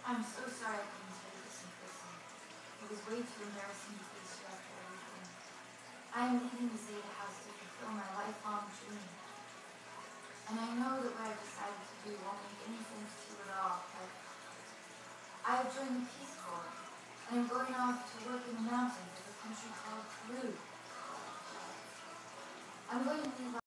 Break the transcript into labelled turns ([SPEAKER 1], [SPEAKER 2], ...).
[SPEAKER 1] I'm so sorry I couldn't tell you this in person. It was way too embarrassing to face you after everything. I am leaving the Zeta house to fulfill my lifelong dream. And I know that what I've decided to do won't make any sense to you at all, but I have joined the Peace Corps, and I'm going off to work in the mountains of a country called Peru. I'm going to leave